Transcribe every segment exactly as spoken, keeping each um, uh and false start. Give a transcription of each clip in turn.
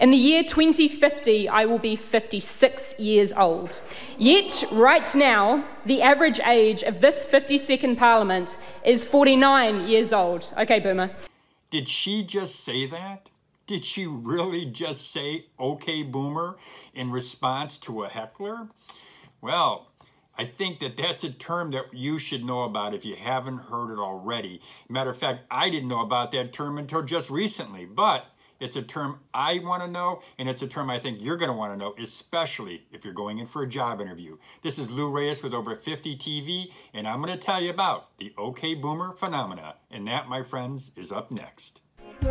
In the year twenty fifty, I will be fifty-six years old. Yet, right now, the average age of this fifty-second Parliament is forty-nine years old. Okay, Boomer. Did she just say that? Did she really just say, okay, Boomer, in response to a heckler? Well, I think that that's a term that you should know about if you haven't heard it already. Matter of fact, I didn't know about that term until just recently, but it's a term I want to know, and it's a term I think you're going to want to know, especially if you're going in for a job interview. This is Lou Reyes with Over fifty T V, and I'm going to tell you about the OK Boomer phenomena, and that, my friends, is up next.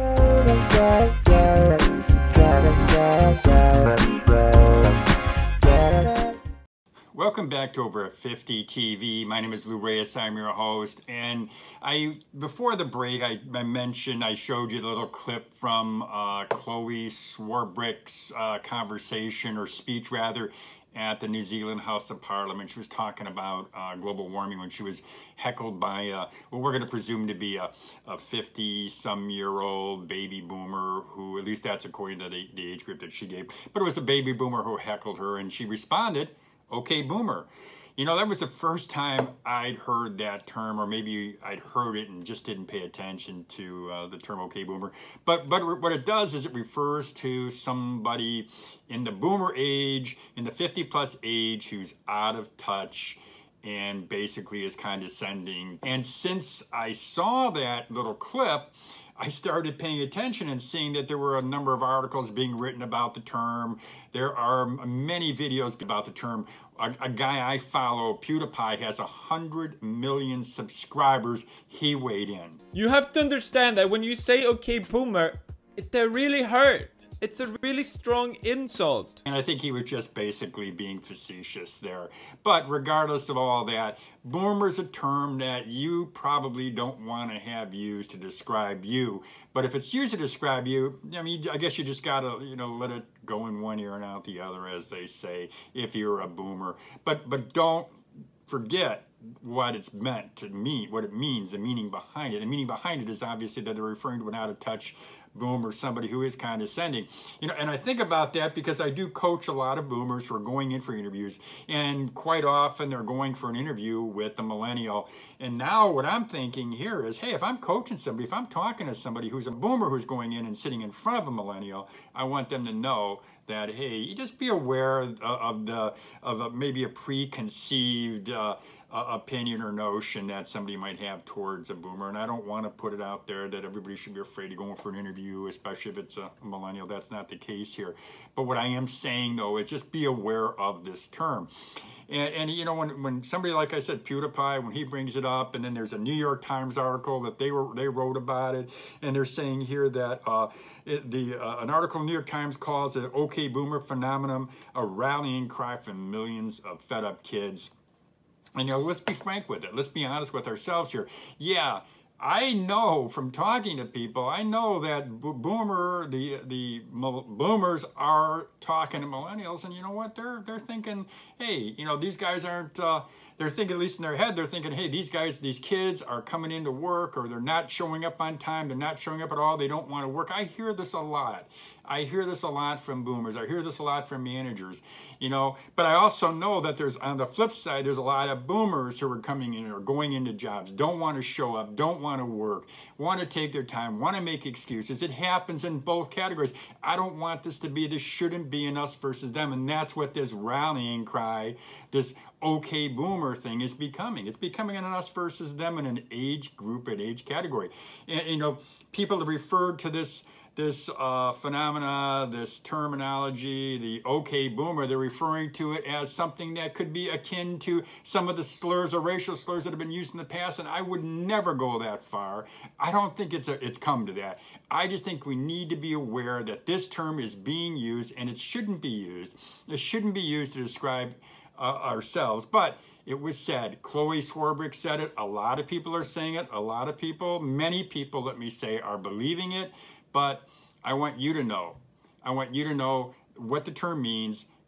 Welcome back to Over fifty T V. My name is Lou Reyes. I'm your host. And I, before the break, I, I mentioned, I showed you the little clip from uh, Chloe Swarbrick's uh, conversation, or speech rather, at the New Zealand House of Parliament. She was talking about uh, global warming when she was heckled by, uh, well, we're going to presume to be a fifty-some-year-old baby boomer who, at least that's according to the, the age group that she gave, but it was a baby boomer who heckled her, and she responded, okay, Boomer. You know, that was the first time I'd heard that term, or maybe I'd heard it and just didn't pay attention to uh, the term okay, Boomer. But, but what it does is it refers to somebody in the boomer age, in the fifty plus age, who's out of touch and basically is condescending. And since I saw that little clip, I started paying attention and seeing that there were a number of articles being written about the term. There are many videos about the term. A, a guy I follow, PewDiePie, has a hundred million subscribers. He weighed in. You have to understand that when you say okay, Boomer, it, they really hurt. It's a really strong insult. And I think he was just basically being facetious there. But regardless of all that, boomer's a term that you probably don't want to have used to describe you. But if it's used to describe you, I mean, I guess you just gotta, you know, let it go in one ear and out the other, as they say, if you're a boomer. But but don't forget what it's meant to mean, what it means, the meaning behind it. The meaning behind it is obviously that they're referring to an out-of-touch boomer, somebody who is condescending. You know, and I think about that because I do coach a lot of boomers who are going in for interviews, and quite often they're going for an interview with a millennial. And now what I'm thinking here is, hey, if I'm coaching somebody, if I'm talking to somebody who's a boomer who's going in and sitting in front of a millennial, I want them to know that, hey, you just be aware of, of the of a, maybe a preconceived uh, uh, opinion or notion that somebody might have towards a boomer. And I don't want to put it out there that everybody should be afraid of going for an interview, especially if it's a millennial. That's not the case here. But what I am saying, though, is just be aware of this term. And, and you know, when, when somebody, like I said, PewDiePie, when he brings it up, and then there's a New York Times article that they were they wrote about it, and they're saying here that uh, it, the uh, an article in the New York Times calls it OK Boomer phenomenon a rallying cry from millions of fed up kids. And you know, let's be frank with it. Let's be honest with ourselves here. Yeah, I know from talking to people, I know that boomer, the the boomers are talking to millennials, and you know what? They're they're thinking, hey, you know, these guys aren't. Uh, they're thinking, at least in their head, they're thinking, hey, these guys, these kids are coming into work, or they're not showing up on time. They're not showing up at all. They don't want to work. I hear this a lot. I hear this a lot from boomers. I hear this a lot from managers, you know, but I also know that there's, on the flip side, there's a lot of boomers who are coming in or going into jobs, don't want to show up, don't want to work, want to take their time, want to make excuses. It happens in both categories. I don't want this to be, this shouldn't be an us versus them. And that's what this rallying cry, this okay boomer thing is becoming. It's becoming an us versus them in an age group, an age category. And, you know, people have referred to this this uh, phenomena, this terminology, the okay boomer, they're referring to it as something that could be akin to some of the slurs or racial slurs that have been used in the past, and I would never go that far. I don't think it's a, it's come to that. I just think we need to be aware that this term is being used, and it shouldn't be used. It shouldn't be used to describe uh, ourselves, but it was said. Chloe Swarbrick said it. A lot of people are saying it. A lot of people, many people, let me say, are believing it. But I want you to know, I want you to know what the term means.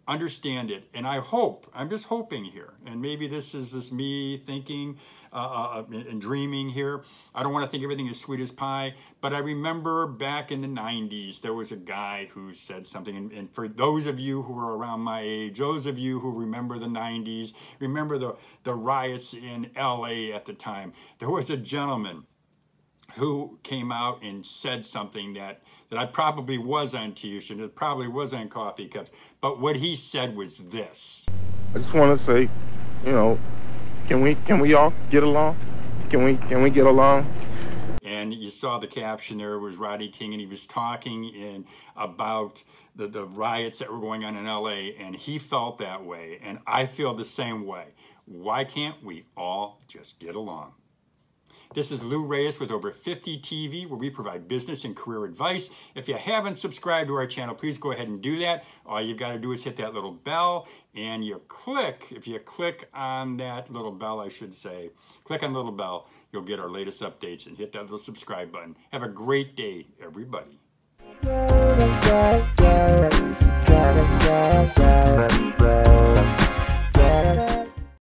understand it. And I hope, I'm just hoping here, and maybe this is just me thinking uh, uh, and dreaming here. I don't want to think everything is sweet as pie, but I remember back in the nineties, there was a guy who said something, and, and for those of you who are around my age, those of you who remember the nineties, remember the, the riots in L A at the time, there was a gentleman who came out and said something that, that I probably was on T-shirt, it probably was on coffee cups, but what he said was this. I just want to say, you know, can we can we all get along? Can we can we get along? And you saw the caption there was Rodney King, and he was talking in about the, the riots that were going on in L A, and he felt that way, and I feel the same way. Why can't we all just get along? This is Lou Reyes with Over fifty T V, where we provide business and career advice. If you haven't subscribed to our channel, please go ahead and do that. All you've got to do is hit that little bell, and you click, if you click on that little bell, I should say, click on the little bell, you'll get our latest updates, and hit that little subscribe button. Have a great day, everybody.